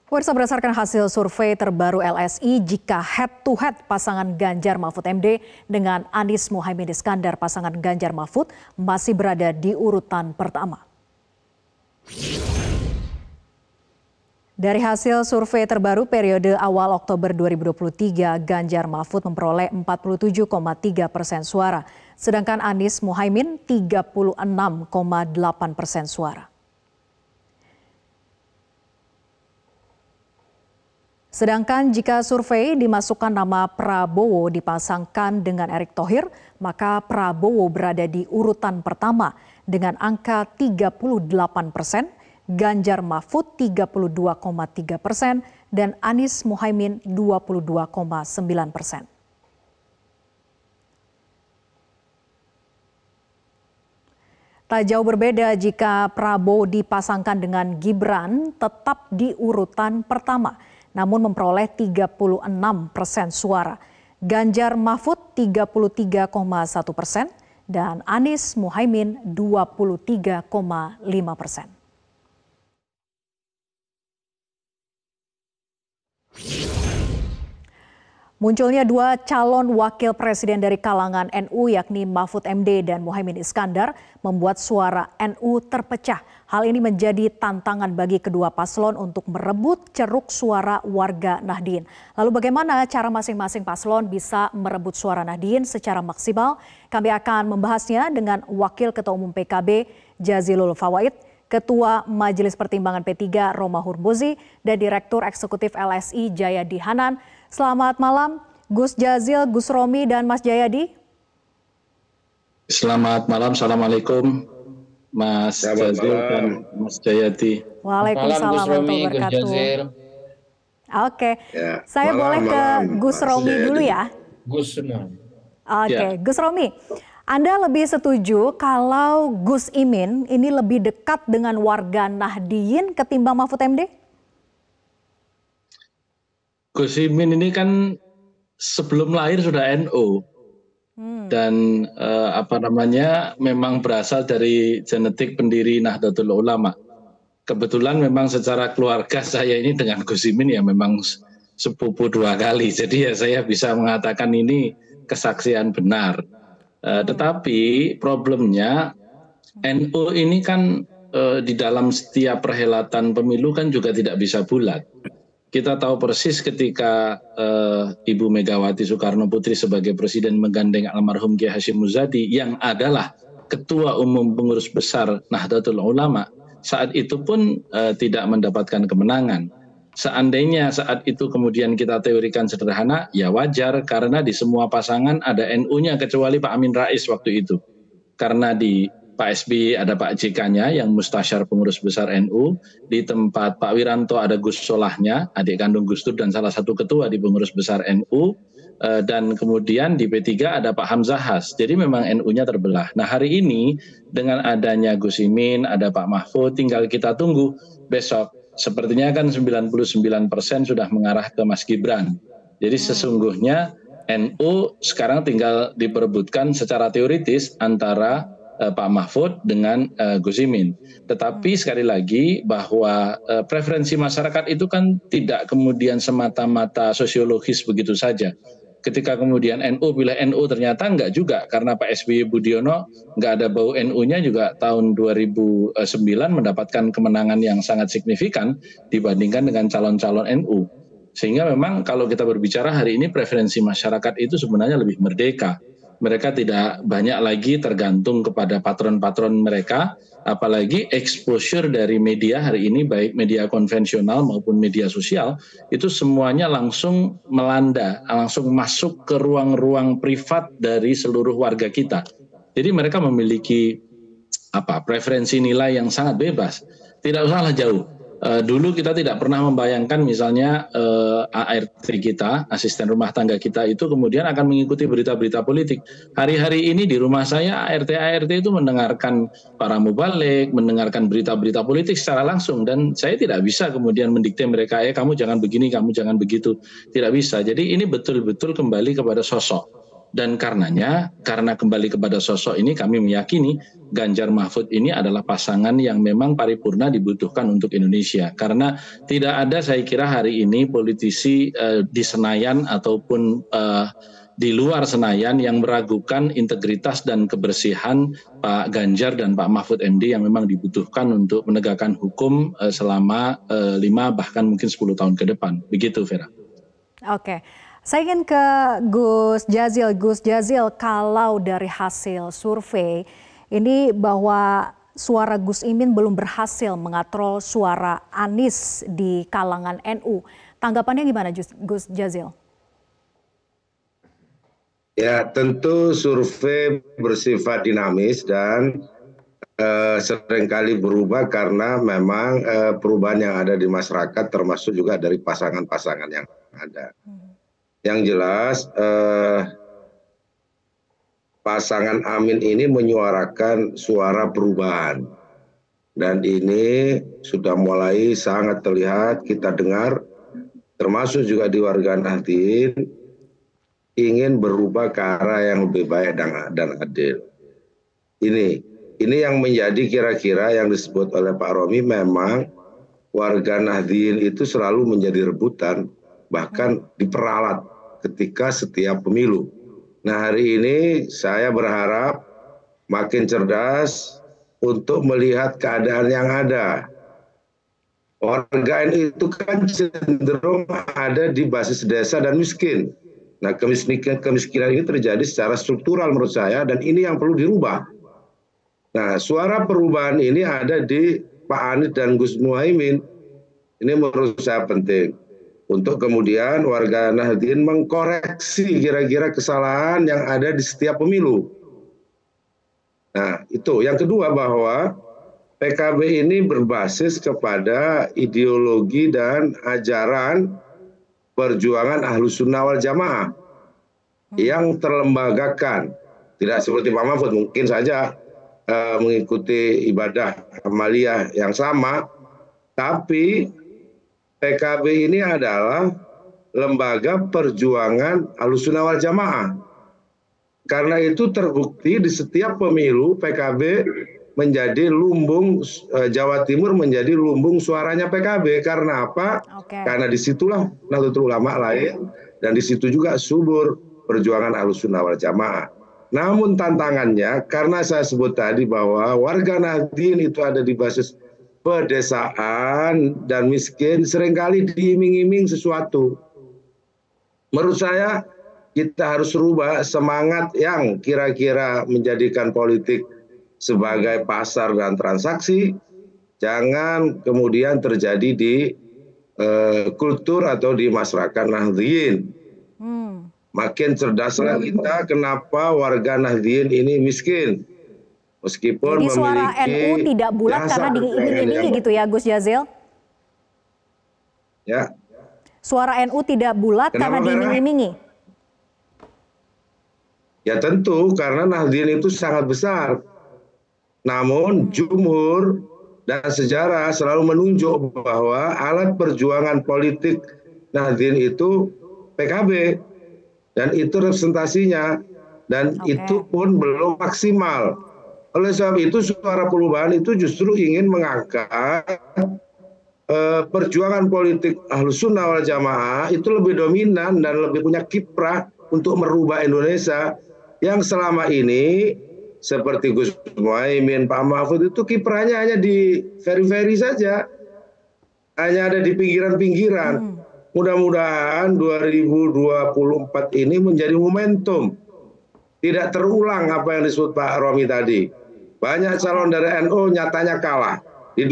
Pemirsa, berdasarkan hasil survei terbaru LSI, jika head-to-head pasangan Ganjar Mahfud MD dengan Anies Muhaimin Iskandar pasangan Ganjar Mahfud masih berada di urutan pertama. Dari hasil survei terbaru periode awal Oktober 2023, Ganjar Mahfud memperoleh 47,3% suara, sedangkan Anies Muhaimin 36,8% suara. Sedangkan jika survei dimasukkan nama Prabowo dipasangkan dengan Erick Thohir, maka Prabowo berada di urutan pertama dengan angka 38%, Ganjar Mahfud 32,3%, dan Anies Muhaimin 22,9%. Tak jauh berbeda jika Prabowo dipasangkan dengan Gibran tetap di urutan pertama, namun memperoleh 36% suara. Ganjar Mahfud 33,1% dan Anies Muhaimin 23,5%. Munculnya dua calon wakil presiden dari kalangan NU yakni Mahfud MD dan Muhaimin Iskandar membuat suara NU terpecah. Hal ini menjadi tantangan bagi kedua paslon untuk merebut ceruk suara warga Nahdien. Lalu bagaimana cara masing-masing paslon bisa merebut suara Nahdien secara maksimal? Kami akan membahasnya dengan Wakil Ketua Umum PKB Jazilul Fawait, Ketua Majelis Pertimbangan P3 Romahur Muzi, dan Direktur Eksekutif LSI Jayadi Hanan. Selamat malam Gus Jazil, Gus Romi, dan Mas Jayadi. Selamat malam, Assalamualaikum Mas Jazil dan Mas Jayadi. Waalaikumsalam warahmatullahi wabarakatuh. Oke, ya, saya boleh ke Gus Romi dulu ya. Gus Romi, Anda lebih setuju kalau Gus Imin ini lebih dekat dengan warga Nahdien ketimbang Mahfud MD? Gus Imin ini kan sebelum lahir sudah NU dan memang berasal dari genetik pendiri Nahdlatul Ulama. Kebetulan memang secara keluarga saya ini dengan Gus Imin ya memang sepupu dua kali. Jadi ya saya bisa mengatakan ini kesaksian benar. Tetapi problemnya NU ini kan di dalam setiap perhelatan pemilu kan juga tidak bisa bulat. Kita tahu persis ketika Ibu Megawati Soekarno Putri sebagai presiden menggandeng almarhum Kiai Hasyim Muzadi yang adalah Ketua Umum Pengurus Besar Nahdlatul Ulama, saat itu pun tidak mendapatkan kemenangan. Seandainya saat itu kemudian kita teorikan sederhana, ya wajar karena di semua pasangan ada NU-nya kecuali Pak Amin Rais waktu itu. Karena di Pak SBY ada Pak JK-nya yang mustasyar pengurus besar NU, di tempat Pak Wiranto ada Gus Solahnya, adik kandung Gus Dur dan salah satu ketua di pengurus besar NU, dan kemudian di P3 ada Pak Hamzah Has. Jadi memang NU-nya terbelah. Nah hari ini dengan adanya Gus Imin, ada Pak Mahfud, tinggal kita tunggu besok. Sepertinya kan 99% sudah mengarah ke Mas Gibran. Jadi sesungguhnya NU sekarang tinggal diperebutkan secara teoritis antara Pak Mahfud dengan Gus Imin. Tetapi sekali lagi bahwa preferensi masyarakat itu kan tidak kemudian semata-mata sosiologis begitu saja. Ketika kemudian NU pilih NU ternyata enggak juga karena Pak SBY Budiono enggak ada bau NU-nya juga tahun 2009 mendapatkan kemenangan yang sangat signifikan dibandingkan dengan calon-calon NU. Sehingga memang kalau kita berbicara hari ini preferensi masyarakat itu sebenarnya lebih merdeka. Mereka tidak banyak lagi tergantung kepada patron-patron mereka, apalagi exposure dari media hari ini baik media konvensional maupun media sosial itu semuanya langsung melanda, langsung masuk ke ruang-ruang privat dari seluruh warga kita. Jadi mereka memiliki preferensi nilai yang sangat bebas. Tidak usahlah jauh. Dulu kita tidak pernah membayangkan misalnya ART kita, asisten rumah tangga kita itu kemudian akan mengikuti berita-berita politik. Hari-hari ini di rumah saya ART itu mendengarkan para mubalik, mendengarkan berita-berita politik secara langsung dan saya tidak bisa kemudian mendikte mereka, kamu jangan begini, kamu jangan begitu. Tidak bisa. Jadi ini betul-betul kembali kepada sosok. Dan karena kembali kepada sosok ini kami meyakini Ganjar Mahfud ini adalah pasangan yang memang paripurna dibutuhkan untuk Indonesia. Karena tidak ada saya kira hari ini politisi di Senayan ataupun di luar Senayan yang meragukan integritas dan kebersihan Pak Ganjar dan Pak Mahfud MD yang memang dibutuhkan untuk menegakkan hukum selama 5 bahkan mungkin 10 tahun ke depan. Begitu Vera. Oke. Saya ingin ke Gus Jazil. Gus Jazil, kalau dari hasil survei ini bahwa suara Gus Imin belum berhasil mengatrol suara Anies di kalangan NU. Tanggapannya gimana Gus Jazil? Ya, tentu survei bersifat dinamis dan seringkali berubah karena memang perubahan yang ada di masyarakat termasuk juga dari pasangan-pasangan yang ada. Yang jelas pasangan Amin ini menyuarakan suara perubahan. Dan ini sudah mulai sangat terlihat, kita dengar, termasuk juga di warga Nahdien, ingin berubah ke arah yang lebih baik dan adil. Ini yang menjadi kira-kira yang disebut oleh Pak Romi, memang warga Nahdien itu selalu menjadi rebutan, bahkan diperalat ketika setiap pemilu. Nah, hari ini saya berharap makin cerdas untuk melihat keadaan yang ada. Warga NU itu kan cenderung ada di basis desa dan miskin. Nah, kemiskinan ini terjadi secara struktural menurut saya, dan ini yang perlu dirubah. Nah, suara perubahan ini ada di Pak Anies dan Gus Muhaimin. Ini menurut saya penting. Untuk kemudian warga Nahdien mengkoreksi kira-kira kesalahan yang ada di setiap pemilu. Nah, itu. Yang kedua, bahwa PKB ini berbasis kepada ideologi dan ajaran perjuangan Ahlus Sunnah wal Jamaah yang terlembagakan. Tidak seperti Pak Mahfud, mungkin saja mengikuti ibadah amaliyah yang sama, tapi PKB ini adalah lembaga perjuangan Ahlussunnah wal Jamaah. Karena itu terbukti di setiap pemilu PKB menjadi lumbung, Jawa Timur menjadi lumbung suaranya PKB. Karena apa? Karena disitulah Nahdlatul Ulama lahir, dan disitu juga subur perjuangan Ahlussunnah wal Jamaah. Namun tantangannya, karena saya sebut tadi bahwa warga Nahdien itu ada di basis pedesaan dan miskin, seringkali diiming-iming sesuatu. Menurut saya kita harus rubah semangat yang kira-kira menjadikan politik sebagai pasar dan transaksi, jangan kemudian terjadi di kultur atau di masyarakat Nahdien. Makin cerdaslah kita, kenapa warga Nahdien ini miskin. Meskipun jadi suara NU tidak bulat karena diiming-imingi gitu ya Gus Jazil? Ya. Suara NU tidak bulat karena diiming-imingi? Ya tentu, karena Nahdien itu sangat besar. Namun jumhur dan sejarah selalu menunjuk bahwa alat perjuangan politik Nahdien itu PKB. Dan itu representasinya. Dan itu pun belum maksimal. Oleh sebab itu suara perubahan itu justru ingin mengangkat perjuangan politik Ahlussunnah wal Jamaah itu lebih dominan dan lebih punya kiprah untuk merubah Indonesia yang selama ini seperti Gus Muhaimin, Pak Mahfud itu kiprahnya hanya di veri-veri saja, hanya ada di pinggiran-pinggiran. Mudah-mudahan 2024 ini menjadi momentum. Tidak terulang apa yang disebut Pak Romi tadi. Banyak calon dari NU nyatanya kalah. Di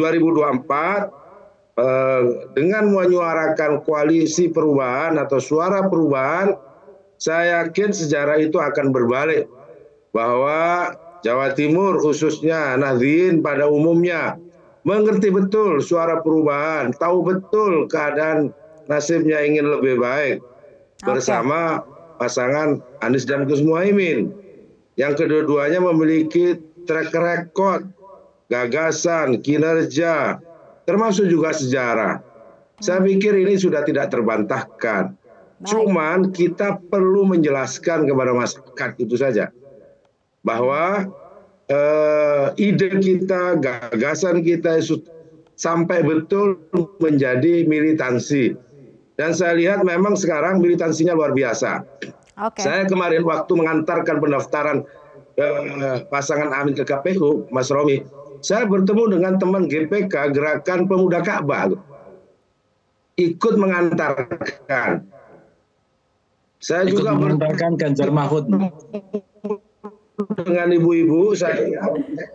2024 dengan menyuarakan koalisi perubahan atau suara perubahan, saya yakin sejarah itu akan berbalik. Bahwa Jawa Timur khususnya Nahdien pada umumnya mengerti betul suara perubahan, tahu betul keadaan nasibnya ingin lebih baik bersama pasangan Anies dan Gus Muhaimin yang kedua-duanya memiliki track record, gagasan, kinerja, termasuk juga sejarah. Saya pikir ini sudah tidak terbantahkan. Baik. Cuman kita perlu menjelaskan kepada masyarakat itu saja bahwa ide kita, gagasan kita sampai betul menjadi militansi. Dan saya lihat memang sekarang militansinya luar biasa. Saya kemarin waktu mengantarkan pendaftaran pasangan Amin ke KPU, Mas Romi, saya bertemu dengan teman GPK, Gerakan Pemuda Ka'bah, ikut mengantarkan. Saya ikut juga mengantarkan Ganjar Mahfud dengan ibu-ibu, saya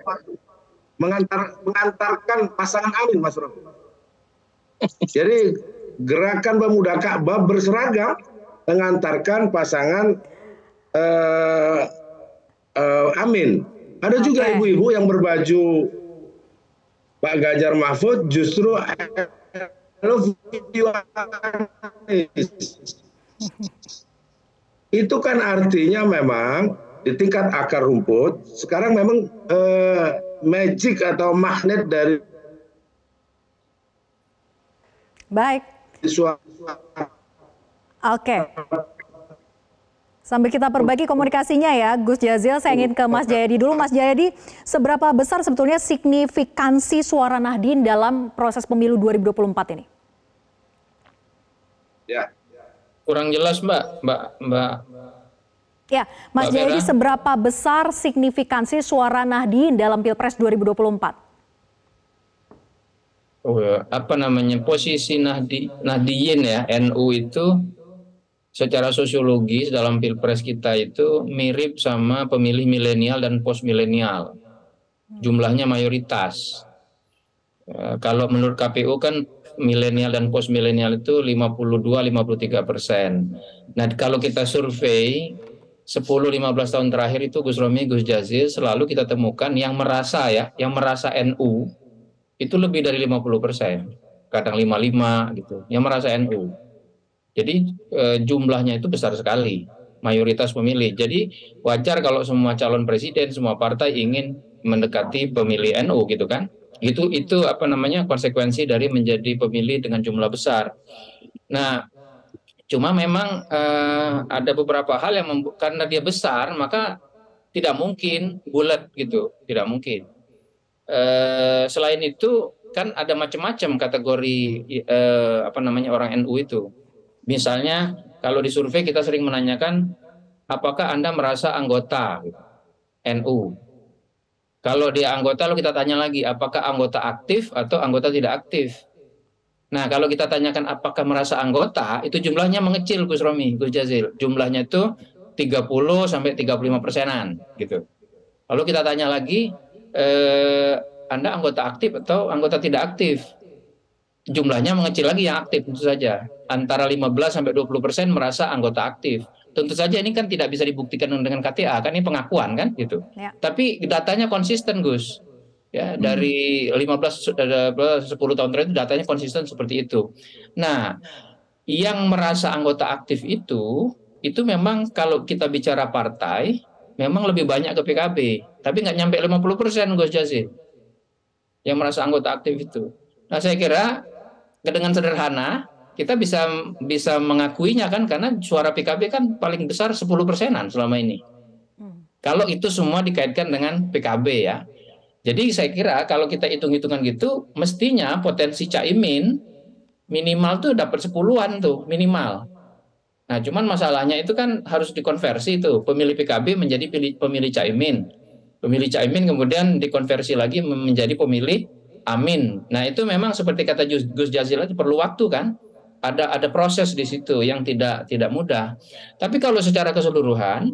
mengantarkan pasangan Amin, Mas Romi. Jadi Gerakan Pemuda Ka'bah berseragam mengantarkan pasangan Amin. Ada juga ibu-ibu yang berbaju Pak Ganjar Mahfud justru itu kan artinya memang di tingkat akar rumput sekarang memang magic atau magnet dari baik. Oke. Sambil kita perbaiki komunikasinya ya, Gus Jazil, saya ingin ke Mas Jayadi dulu. Mas Jayadi, seberapa besar sebetulnya signifikansi suara Nahdien dalam proses pemilu 2024 ini? Ya, kurang jelas Mbak. Ya, Mas Jayadi, seberapa besar signifikansi suara Nahdien dalam Pilpres 2024? Posisi Nahdien ya, NU itu secara sosiologis dalam Pilpres kita itu mirip sama pemilih milenial dan post milenial. Jumlahnya mayoritas. Kalau menurut KPU kan milenial dan post milenial itu 52-53%. Nah, kalau kita survei 10-15 tahun terakhir itu Gus Romi, Gus Jazil, selalu kita temukan yang merasa NU itu lebih dari 50%. Kadang 55 gitu, yang merasa NU. Jadi jumlahnya itu besar sekali, mayoritas pemilih. Jadi wajar kalau semua calon presiden, semua partai ingin mendekati pemilih NU gitu kan. Itu konsekuensi dari menjadi pemilih dengan jumlah besar. Nah, cuma memang ada beberapa hal yang karena dia besar maka tidak mungkin bulat gitu, tidak mungkin. Selain itu kan ada macam-macam kategori orang NU itu. Misalnya kalau di survei kita sering menanyakan apakah Anda merasa anggota NU. Kalau dia anggota lalu kita tanya lagi apakah anggota aktif atau anggota tidak aktif. Nah, kalau kita tanyakan apakah merasa anggota, itu jumlahnya mengecil Gus Romi, Gus Jazil. Jumlahnya itu 30-35%-an gitu. Lalu kita tanya lagi Anda anggota aktif atau anggota tidak aktif. Jumlahnya mengecil lagi yang aktif tentu saja. Antara 15-20% merasa anggota aktif. Tentu saja ini kan tidak bisa dibuktikan dengan KTA, kan ini pengakuan kan gitu. Ya. Tapi datanya konsisten Gus. Ya, dari 10 tahun terakhir datanya konsisten seperti itu. Nah, yang merasa anggota aktif itu memang kalau kita bicara partai, memang lebih banyak ke PKB. Tapi nggak nyampe 50% Gus Jazil. Yang merasa anggota aktif itu. Nah, saya kira dengan sederhana kita bisa mengakuinya kan karena suara PKB kan paling besar 10%-an selama ini. Kalau itu semua dikaitkan dengan PKB ya. Jadi saya kira kalau kita hitung-hitungan gitu mestinya potensi Caimin minimal tuh dapat 10-an tuh minimal. Nah, cuman masalahnya itu kan harus dikonversi tuh pemilih PKB menjadi pemilih Caimin. Pemilih Caimin kemudian dikonversi lagi menjadi pemilih Amin. Nah, itu memang seperti kata Gus Jazil itu perlu waktu kan? Ada proses di situ yang tidak mudah. Tapi kalau secara keseluruhan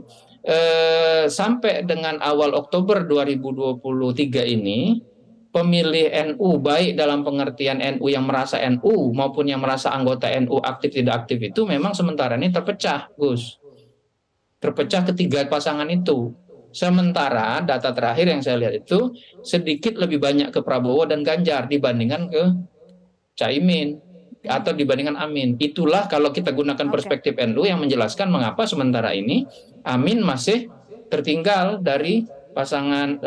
sampai dengan awal Oktober 2023 ini pemilih NU baik dalam pengertian NU yang merasa NU maupun yang merasa anggota NU aktif tidak aktif itu memang sementara ini terpecah, Gus. Terpecah ketiga pasangan itu. Sementara data terakhir yang saya lihat itu sedikit lebih banyak ke Prabowo dan Ganjar dibandingkan ke Caimin atau dibandingkan Amin. Itulah kalau kita gunakan perspektif NU yang menjelaskan mengapa sementara ini Amin masih tertinggal dari pasangan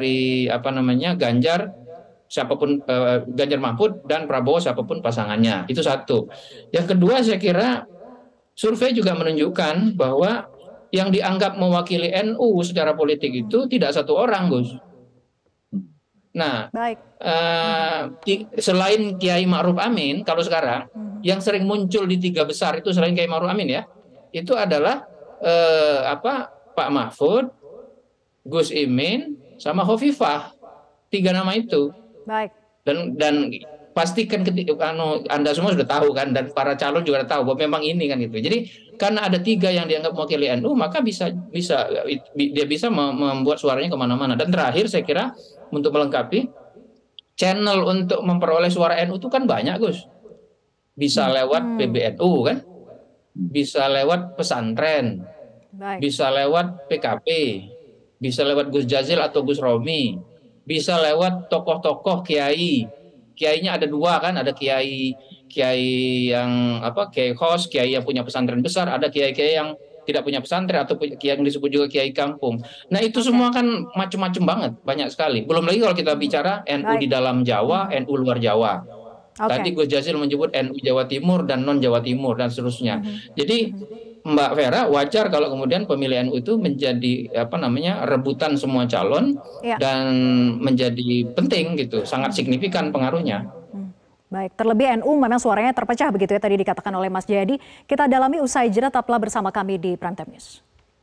Ganjar siapapun Ganjar Mahfud dan Prabowo siapapun pasangannya. Itu satu. Yang kedua saya kira survei juga menunjukkan bahwa yang dianggap mewakili NU secara politik itu tidak satu orang, Gus. Nah, Baik. selain Kiai Ma'ruf Amin, kalau sekarang yang sering muncul di tiga besar itu selain Kiai Ma'ruf Amin ya, itu adalah Pak Mahfud, Gus Imin, sama Hovifah. 3 nama itu. Baik. Dan pastikan Anda semua sudah tahu kan, dan para calon juga sudah tahu bahwa memang ini kan gitu. Jadi karena ada 3 yang dianggap mewakili NU, maka dia bisa membuat suaranya kemana-mana. Dan terakhir saya kira untuk melengkapi, channel untuk memperoleh suara NU itu kan banyak, Gus. Bisa lewat PBNU kan, bisa lewat pesantren, bisa lewat PKP, bisa lewat Gus Jazil atau Gus Romi, bisa lewat tokoh-tokoh kiai. Kiainya ada 2 kan, ada kiai yang kiai khos, kiai yang punya pesantren besar, ada kiai-kiai yang tidak punya pesantren atau kiai yang disebut juga kiai kampung. Nah, itu semua kan macam-macam banget, banyak sekali. Belum lagi kalau kita bicara NU di dalam Jawa, NU luar Jawa. Tadi Gus Jazil menyebut NU Jawa Timur dan non Jawa Timur dan seterusnya. Jadi Mbak Vera, wajar kalau kemudian pemilih NU itu menjadi rebutan semua calon dan menjadi penting gitu, sangat signifikan pengaruhnya. Baik, terlebih NU memang suaranya terpecah begitu ya tadi dikatakan oleh Mas Jayadi. Kita dalami usai jeda, tetaplah bersama kami di Prime Time News.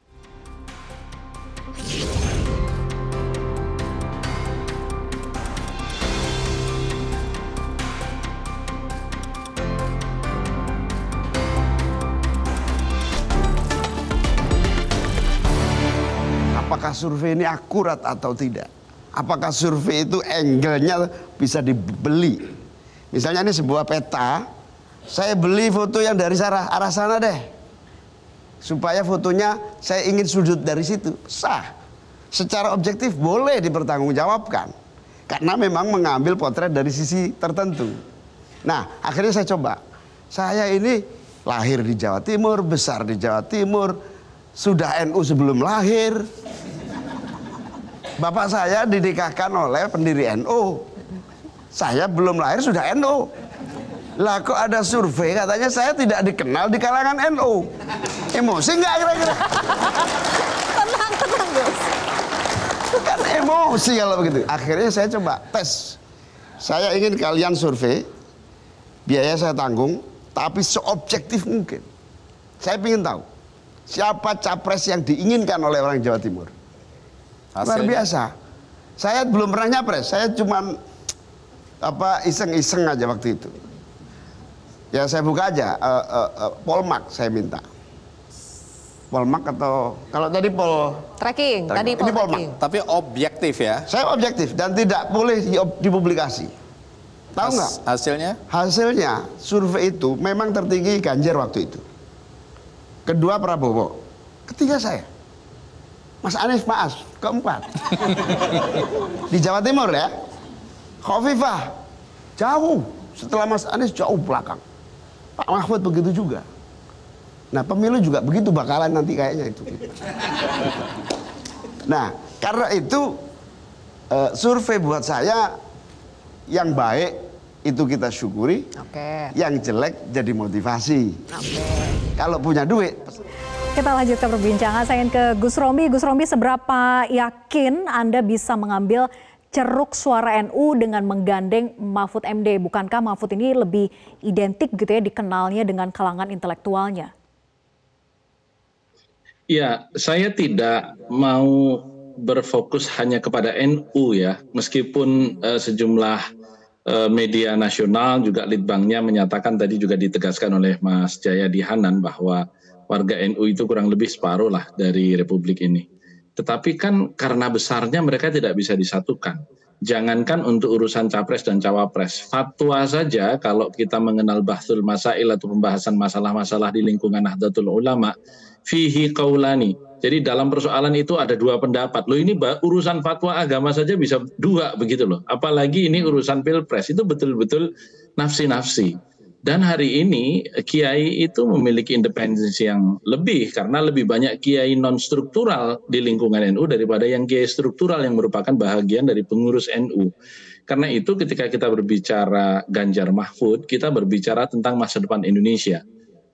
Apakah survei ini akurat atau tidak? Apakah survei itu angle-nya bisa dibeli? Misalnya ini sebuah peta, saya beli foto yang dari arah sana deh. Supaya fotonya saya ingin sudut dari situ. Sah. Secara objektif boleh dipertanggungjawabkan. Karena memang mengambil potret dari sisi tertentu. Nah, akhirnya saya coba. Saya ini lahir di Jawa Timur, besar di Jawa Timur, sudah NU sebelum lahir. Bapak saya dinikahkan oleh pendiri NU. Saya belum lahir sudah NU. Lah kok ada survei katanya saya tidak dikenal di kalangan NU. Emosi nggak kira-kira? Tenang, Gus. Kan emosi kalau begitu. Akhirnya saya coba tes. Saya ingin kalian survei, biaya saya tanggung, tapi seobjektif mungkin. Saya ingin tahu siapa capres yang diinginkan oleh orang Jawa Timur. Luar biasa. Saya belum pernah nyapres, saya cuma iseng-iseng aja waktu itu. Ya saya buka aja, Polmark saya minta. Polmark atau kalau tadi tracking, tadi Polmark. Tapi objektif ya? Saya objektif dan tidak boleh dipublikasi. Tahu nggak? Hasilnya? Hasilnya survei itu memang tertinggi Ganjar waktu itu. Kedua Prabowo, ketiga saya. Mas Anies maaf, keempat. Di Jawa Timur ya. Hovifah jauh, setelah Mas Anies jauh belakang. Pak Mahfud begitu juga. Nah pemilu juga begitu bakalan nanti kayaknya itu. Nah karena itu survei buat saya yang baik itu kita syukuri, yang jelek jadi motivasi. Kalau punya duit. Kita lanjutkan perbincangan, saya ingin ke Gus Romi. Gus Romi, seberapa yakin Anda bisa mengambil ceruk suara NU dengan menggandeng Mahfud MD? Bukankah Mahfud ini lebih identik gitu ya dikenalnya dengan kalangan intelektualnya? Ya, saya tidak mau berfokus hanya kepada NU ya, meskipun sejumlah media nasional juga litbangnya menyatakan, tadi juga ditegaskan oleh Mas Jayadi Hanan bahwa warga NU itu kurang lebih separuh lah dari Republik ini. Tetapi kan karena besarnya mereka tidak bisa disatukan. Jangankan untuk urusan capres dan cawapres, fatwa saja kalau kita mengenal bahsul masail atau pembahasan masalah-masalah di lingkungan Nahdlatul Ulama, fihi qaulani. Jadi dalam persoalan itu ada 2 pendapat. Loh ini urusan fatwa agama saja bisa 2 begitu loh. Apalagi ini urusan pilpres, itu betul-betul nafsi-nafsi. Dan hari ini kiai itu memiliki independensi yang lebih karena lebih banyak kiai non-struktural di lingkungan NU daripada yang kiai struktural yang merupakan bahagian dari pengurus NU. Karena itu ketika kita berbicara Ganjar Mahfud, kita berbicara tentang masa depan Indonesia.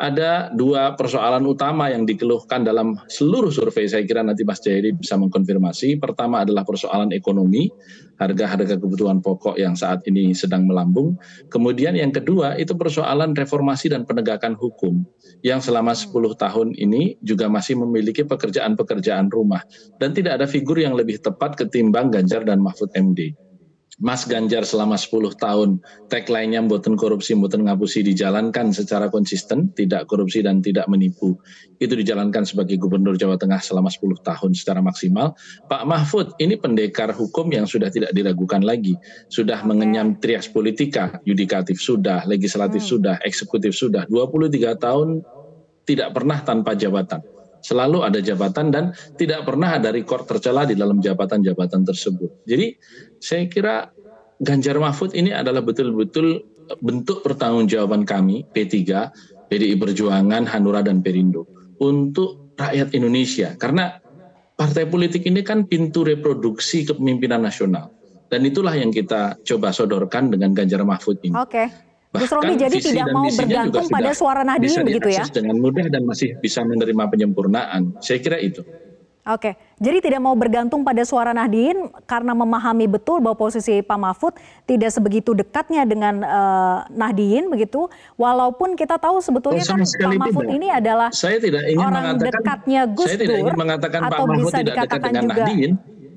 ada dua persoalan utama yang dikeluhkan dalam seluruh survei. Saya kira nanti Mas Jayadi bisa mengkonfirmasi. Pertama adalah persoalan ekonomi, harga-harga kebutuhan pokok yang saat ini sedang melambung. Kemudian yang kedua itu persoalan reformasi dan penegakan hukum yang selama 10 tahun ini juga masih memiliki pekerjaan-pekerjaan rumah. Dan tidak ada figur yang lebih tepat ketimbang Ganjar dan Mahfud MD. Mas Ganjar selama 10 tahun tagline-nya mboten korupsi, mboten ngapusi dijalankan secara konsisten, tidak korupsi dan tidak menipu. Itu dijalankan sebagai Gubernur Jawa Tengah selama 10 tahun secara maksimal. Pak Mahfud ini pendekar hukum yang sudah tidak diragukan lagi. Sudah mengenyam trias politika, yudikatif sudah, legislatif sudah, eksekutif sudah. 23 tahun tidak pernah tanpa jabatan. Selalu ada jabatan dan tidak pernah ada rekor tercela di dalam jabatan-jabatan tersebut. Jadi saya kira Ganjar Mahfud ini adalah betul-betul bentuk pertanggungjawaban kami P3, PDI Perjuangan, Hanura dan Perindo untuk rakyat Indonesia. Karena partai politik ini kan pintu reproduksi kepemimpinan nasional. Dan itulah yang kita coba sodorkan dengan Ganjar Mahfud ini. Oke. Gus Romi jadi tidak mau bergantung pada suara Nahdien begitu ya? Bisa diakses dengan mudah dan masih bisa menerima penyempurnaan. Saya kira itu. Oke, jadi tidak mau bergantung pada suara Nahdien karena memahami betul bahwa posisi Pak Mahfud tidak sebegitu dekatnya dengan Nahdien begitu. Walaupun kita tahu sebetulnya kan Pak Mahfud ini adalah orang dekatnya Gus Dur. Saya tidak ingin mengatakan Pak Mahfud tidak dekat dengan Nahdien.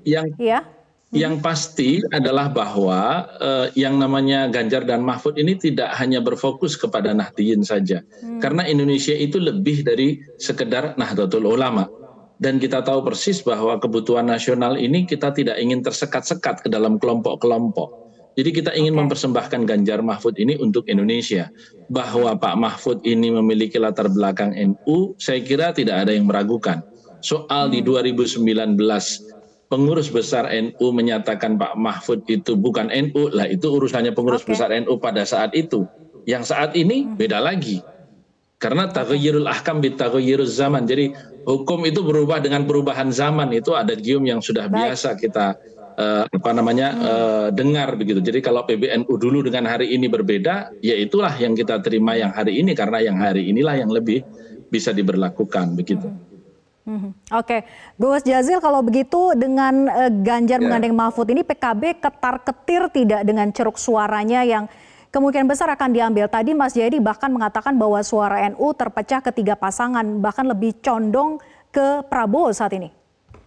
Yang pasti adalah bahwa yang namanya Ganjar dan Mahfud ini tidak hanya berfokus kepada Nahdien saja. Karena Indonesia itu lebih dari sekedar Nahdlatul Ulama. Dan kita tahu persis bahwa kebutuhan nasional ini kita tidak ingin tersekat-sekat ke dalam kelompok-kelompok. Jadi kita ingin mempersembahkan Ganjar Mahfud ini untuk Indonesia. Bahwa Pak Mahfud ini memiliki latar belakang NU, saya kira tidak ada yang meragukan. Soal di 2019 pengurus besar NU menyatakan Pak Mahfud itu bukan NU, lah itu urusannya pengurus besar NU pada saat itu. Yang saat ini beda lagi. Karena taghayyurul ahkam bitaghayyuruz zaman. Jadi hukum itu berubah dengan perubahan zaman. Itu ada gium yang sudah biasa kita dengar begitu. Jadi kalau PBNU dulu dengan hari ini berbeda, ya itulah yang kita terima yang hari ini, karena yang hari inilah yang lebih bisa diberlakukan begitu. Oke, Gus Jazil, kalau begitu dengan Ganjar menggandeng Mahfud ini PKB ketar-ketir tidak dengan ceruk suaranya yang kemungkinan besar akan diambil. Tadi Mas Jayadi bahkan mengatakan bahwa suara NU terpecah ke 3 pasangan, bahkan lebih condong ke Prabowo saat ini.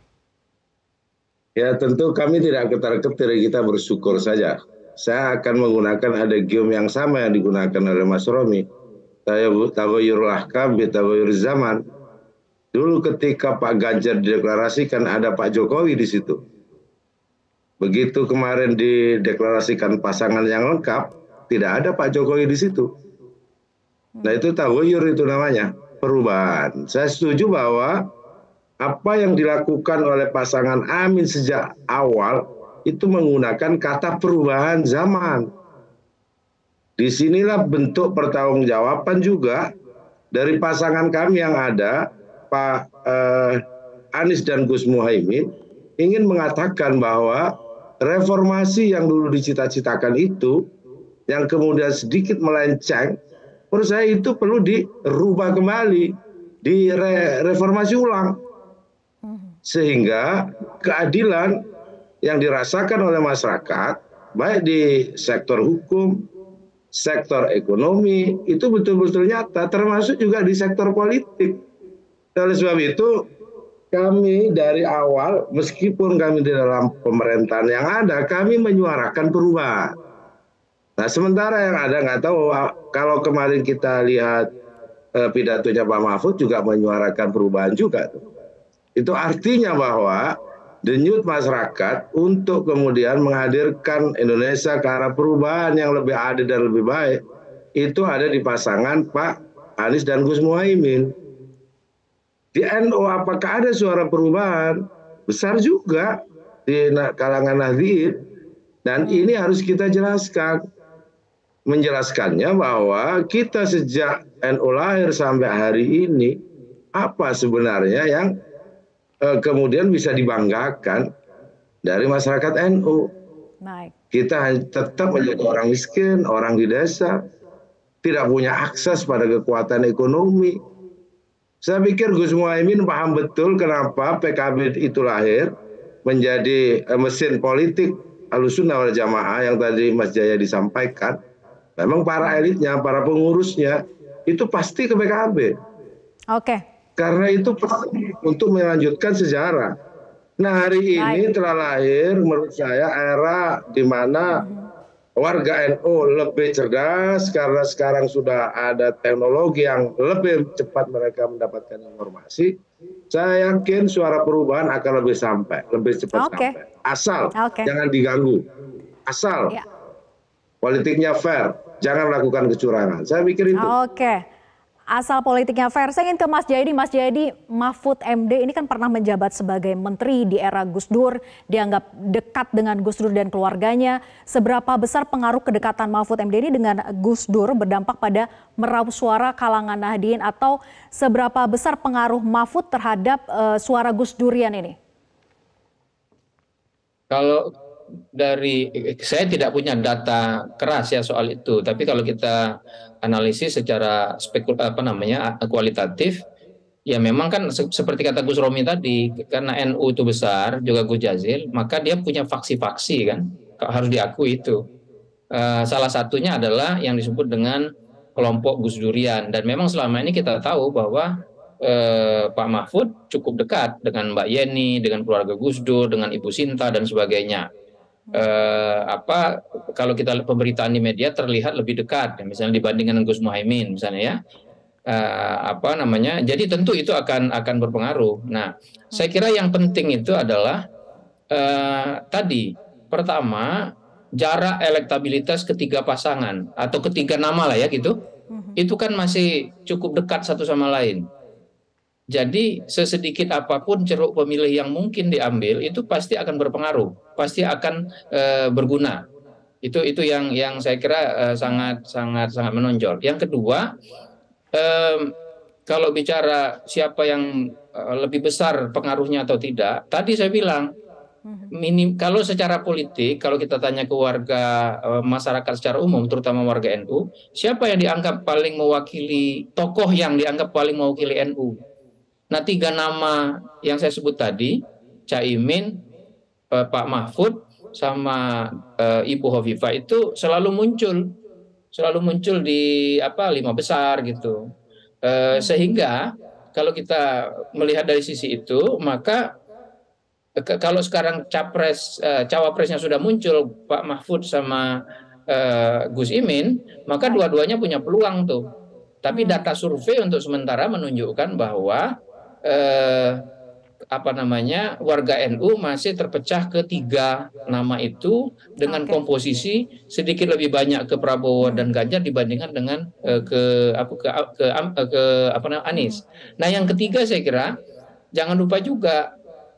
Ya tentu kami tidak ketar-ketir, kita bersyukur saja. Saya akan menggunakan ada gium yang sama yang digunakan oleh Mas Romi. Taghayyurul ahkam bitaghayyuruz zaman. Dulu ketika Pak Ganjar dideklarasikan ada Pak Jokowi di situ. Begitu kemarin dideklarasikan pasangan yang lengkap, tidak ada Pak Jokowi di situ. Nah itu taghayyur itu namanya, perubahan. Saya setuju bahwa apa yang dilakukan oleh pasangan Amin sejak awal itu menggunakan kata perubahan zaman. Disinilah bentuk pertanggungjawaban juga dari pasangan kami yang ada, Pak Anies dan Gus Muhaimin, ingin mengatakan bahwa reformasi yang dulu dicita-citakan itu, yang kemudian sedikit melenceng, menurut saya itu perlu dirubah kembali, direformasi ulang. Sehingga keadilan yang dirasakan oleh masyarakat, baik di sektor hukum, sektor ekonomi, itu betul-betul nyata, termasuk juga di sektor politik. Oleh sebab itu, kami dari awal, meskipun kami di dalam pemerintahan yang ada, kami menyuarakan perubahan. Nah sementara yang ada nggak tahu, kalau kemarin kita lihat pidatonya Pak Mahfud juga menyuarakan perubahan juga. Itu artinya bahwa denyut masyarakat untuk kemudian menghadirkan Indonesia ke arah perubahan yang lebih adil dan lebih baik, itu ada di pasangan Pak Anies dan Gus Muhaimin. Di NU apakah ada suara perubahan? Besar juga di kalangan Nahdien. Dan ini harus kita jelaskan. Menjelaskannya bahwa kita sejak NU lahir sampai hari ini, apa sebenarnya yang kemudian bisa dibanggakan dari masyarakat NU. Kita tetap menjadi orang miskin, orang di desa. tidak punya akses pada kekuatan ekonomi. Saya pikir Gus Muhaimin paham betul kenapa PKB itu lahir menjadi mesin politik Ahlussunnah wal Jamaah yang tadi Mas Jaya disampaikan. Memang para elitnya, para pengurusnya itu pasti ke PKB. Oke. Karena itu untuk melanjutkan sejarah. Nah, hari ini telah lahir menurut saya era di mana warga NU lebih cerdas karena sekarang sudah ada teknologi yang lebih cepat mereka mendapatkan informasi. Saya yakin suara perubahan akan lebih cepat sampai. Asal jangan diganggu. Asal politiknya fair, jangan lakukan kecurangan. Saya pikir itu. Asal politiknya fair. Saya ingin ke Mas Jayadi. Mas Jayadi, Mahfud MD ini kan pernah menjabat sebagai menteri di era Gus Dur, dianggap dekat dengan Gus Dur dan keluarganya. Seberapa besar pengaruh kedekatan Mahfud MD ini dengan Gus Dur berdampak pada meraup suara kalangan Nahdien, atau seberapa besar pengaruh Mahfud terhadap suara Gus Durian ini? Kalau saya tidak punya data keras ya soal itu, tapi kalau kita analisis secara kualitatif, ya memang kan seperti kata Gus Romi tadi, karena NU itu besar, juga Gus Jazil, maka dia punya faksi-faksi kan, harus diakui itu. Salah satunya adalah yang disebut dengan kelompok Gus Durian, dan memang selama ini kita tahu bahwa Pak Mahfud cukup dekat dengan Mbak Yeni, dengan keluarga Gus Dur, dengan Ibu Sinta dan sebagainya. Kalau kita lihat pemberitaan di media terlihat lebih dekat, misalnya dibandingkan dengan Gus Muhaimin misalnya ya. Jadi tentu itu akan berpengaruh. Nah, saya kira yang penting itu adalah tadi pertama jarak elektabilitas ketiga pasangan atau ketiga nama lah ya gitu. Itu kan masih cukup dekat satu sama lain. Jadi sesedikit apapun ceruk pemilih yang mungkin diambil itu pasti akan berpengaruh, pasti akan berguna. Itu yang saya kira sangat menonjol. Yang kedua, kalau bicara siapa yang lebih besar pengaruhnya atau tidak, tadi saya bilang kalau secara politik, kalau kita tanya ke warga masyarakat secara umum, terutama warga NU, siapa yang dianggap paling mewakili, tokoh yang dianggap paling mewakili NU? Nah, 3 nama yang saya sebut tadi, Caimin, Pak Mahfud, sama Ibu Hovifah itu selalu muncul di 5 besar gitu. Sehingga kalau kita melihat dari sisi itu, maka kalau sekarang cawapresnya sudah muncul Pak Mahfud sama Gus Imin, maka dua-duanya punya peluang tuh. Tapi data survei untuk sementara menunjukkan bahwa warga NU masih terpecah ke 3 nama itu dengan komposisi sedikit lebih banyak ke Prabowo dan Ganjar dibandingkan dengan ke Anies. Nah, yang ketiga saya kira jangan lupa juga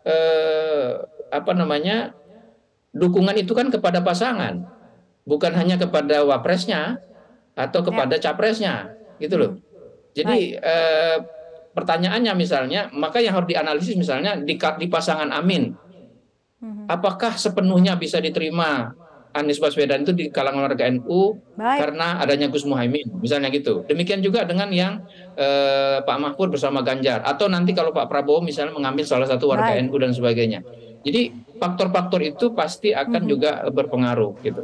dukungan itu kan kepada pasangan, bukan hanya kepada wapresnya atau kepada capresnya, gitu loh. Jadi pertanyaannya misalnya, maka yang harus dianalisis misalnya di pasangan Amin, apakah sepenuhnya bisa diterima Anies Baswedan itu di kalangan warga NU karena adanya Gus Muhaimin, misalnya gitu. Demikian juga dengan yang Pak Mahfud bersama Ganjar, atau nanti kalau Pak Prabowo misalnya mengambil salah satu warga NU dan sebagainya. Jadi faktor-faktor itu pasti akan juga berpengaruh gitu.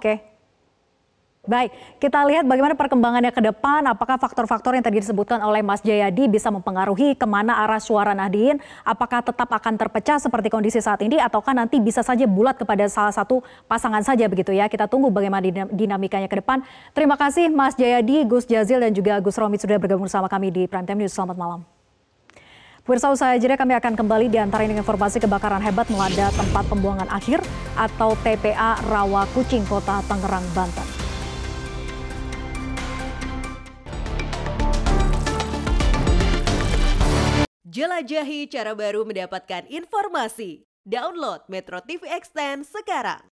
Baik, kita lihat bagaimana perkembangannya ke depan. Apakah faktor-faktor yang tadi disebutkan oleh Mas Jayadi bisa mempengaruhi kemana arah suara Nahdien? Apakah tetap akan terpecah seperti kondisi saat ini, ataukah nanti bisa saja bulat kepada salah satu pasangan saja begitu ya? Kita tunggu bagaimana dinamikanya ke depan. Terima kasih Mas Jayadi, Gus Jazil, dan juga Gus Romi sudah bergabung bersama kami di Prime Time News. Selamat malam. Pemirsa, usai jeda kami akan kembali diantaranya dengan informasi kebakaran hebat melanda tempat pembuangan akhir atau TPA Rawa Kucing, Kota Tangerang, Banten. Jelajahi cara baru mendapatkan informasi. Download Metro TV Extend sekarang.